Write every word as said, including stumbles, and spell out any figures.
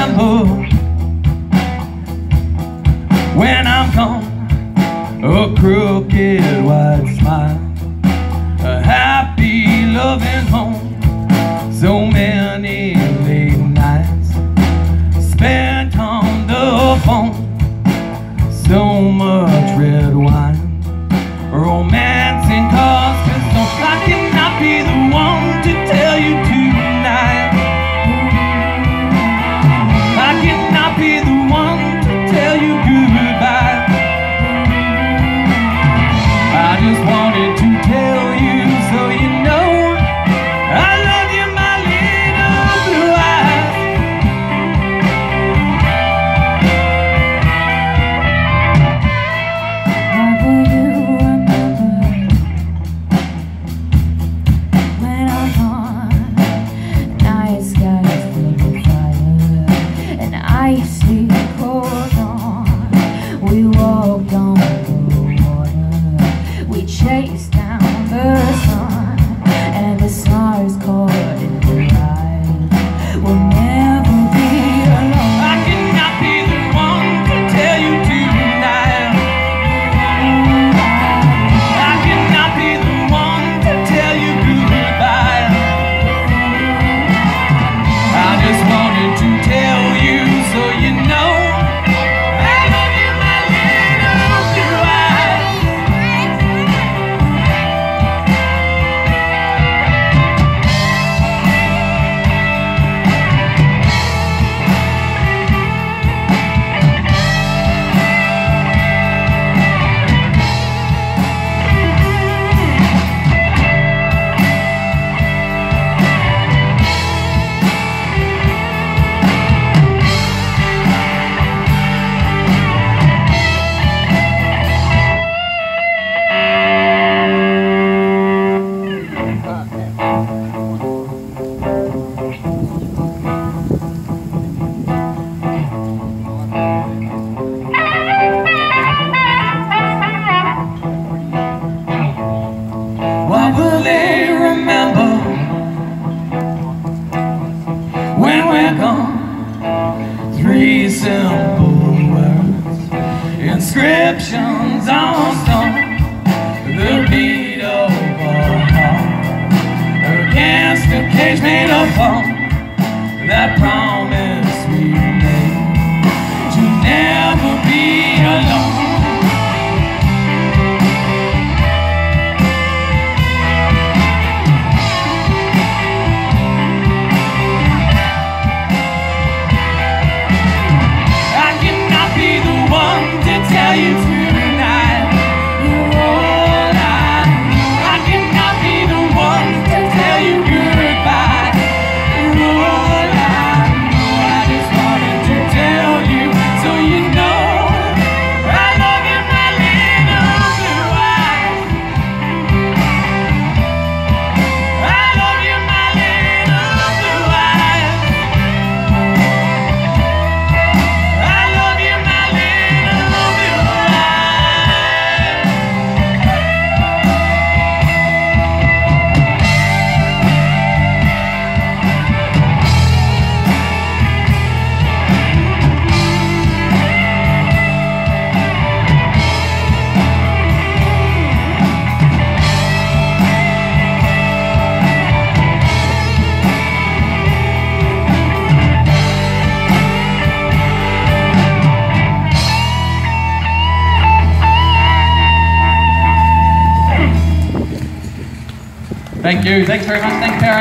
remember when I'm gone, a crooked white smile, a happy loving home, so many late nights spent on the phone, so much red wine, romance and cause to stone. I cannot be the one to tell you tonight. I cannot be the one to tell you goodbye. I just wanted to tell you so you know I love you, my little blue eyes. How will you remember when I'm gone? Night skies full of fire and icy cold dawn. We walked on the water, we chased down the sun, and the stars caught in the light. We'll never be alone. I cannot be the one to tell you tonight. I cannot be the one to tell you goodbye. I just wanted to tell you so you know I love you, my little blue eyes. What will they remember when we're gone? Three simple words, inscriptions on stone, the beat of a heart against a cage made of bone. That promise we made to never be alone. Tell you tonight, all I, I cannot be the one to tell you goodbye. All I know, I just wanted to tell you so you know I love you, my little blue eyes. I love you, my little blue eyes. I love you, my little blue eyes. Thank you. Thanks very much. Thanks, Parry.